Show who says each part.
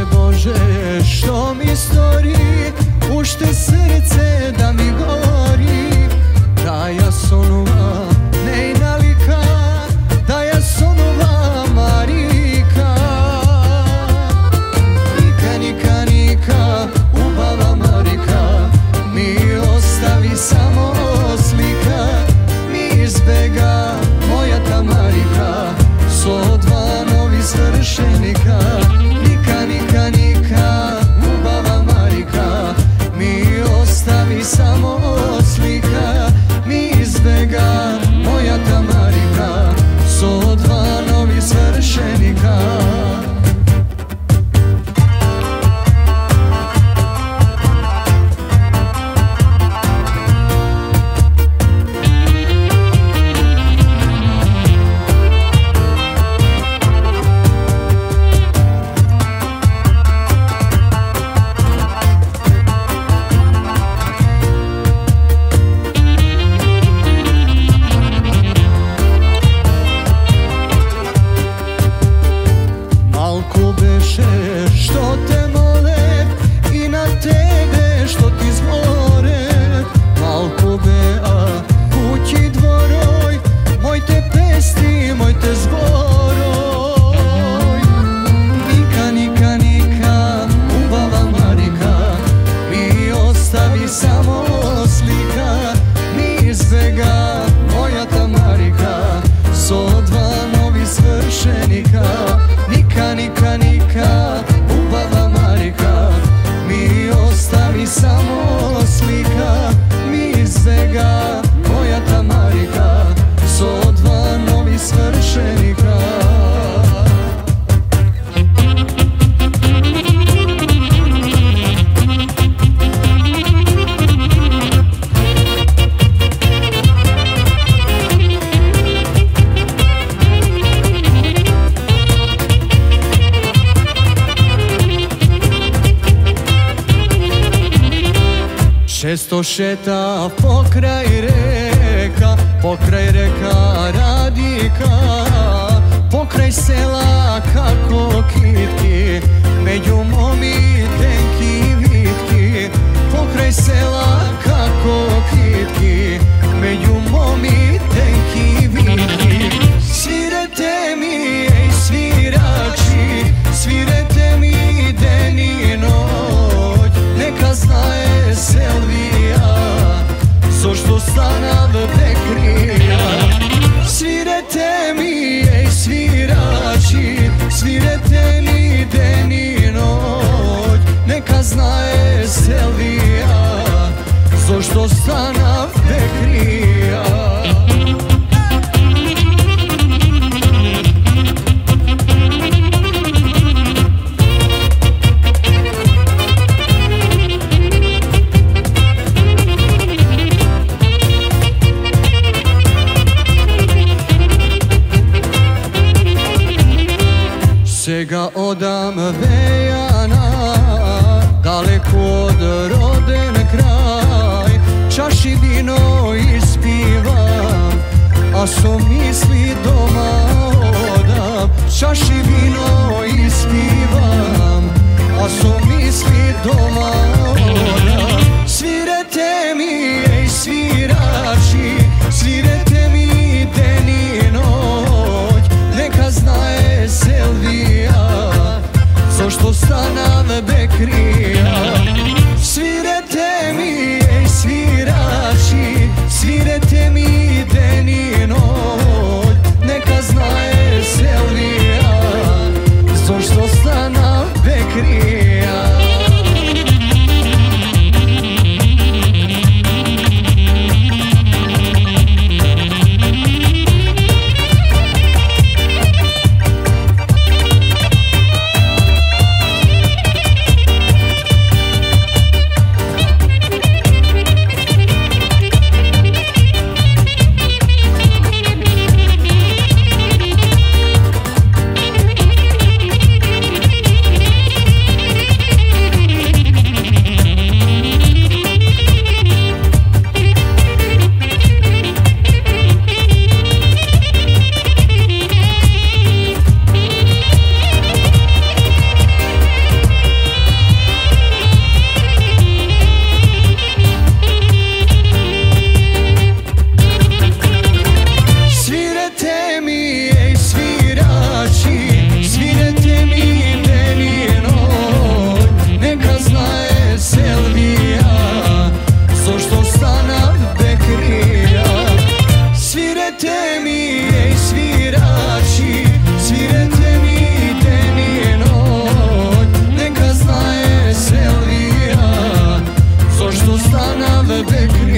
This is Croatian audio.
Speaker 1: Bože, što mi stori, ušte srce da mi gori, da ja sonova nej nalika, da ja sonova Marika. Nika, nika, nika, ubava Marika, mi ostavi samo slika, mi izbega moja ta Marika, so dva novi svršenika. Nika, nika, nika, ubava Marika, mi ostavi samo slika, mi izbega moja ta Marika, so dva novi svršenika. Što te mole i na tebe što ti zbore, malko bea kući dvoroj, moj te pesti, moj te zboroj. Nika, nika, nika, ubava Marika, mi ostavi samo slika, mi izbega moja ta Marika, so dva novi svršenika. Nika, nika, nika, ubava Marika, mi ostavi samo slika, mi izbega moja ta Marika, so dva novi svršenika. Često šeta pokraj reka Radika, pokraj sela kako kitki, među momi tenki vitki, pokraj sela kako kitki, među momi tenki vitki. Svirete mi, ej svirači, svirete mi den i noć, neka znaje Selvija, so što stanav bekrija. Svirete mi, ej svirači, svirete mi den i noć, neka znaje Selvija, so što stanav bekrija. Sega odam vejana, daleko od roden kraj, čaši vino ispivam, a so misli doma odam. Čaši vino ispivam, a so misli doma odam. Svirete mi, ej svirači, svirete mi den i noć, neka znaje Selvija, so što stanav bekrija. Svirete mi, ej svirači, svirete mi den i noć, neka znaje Selvija, so što stanav bekrija. de